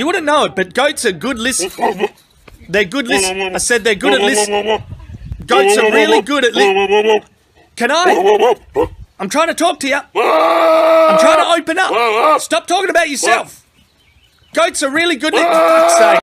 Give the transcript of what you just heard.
You wouldn't know it, but goats are good listeners. They're good listeners. I said they're good at listening. Goats are really good at listening. Can I? I'm trying to talk to you. I'm trying to open up. Stop talking about yourself. Goats are really good at... For fuck's sake.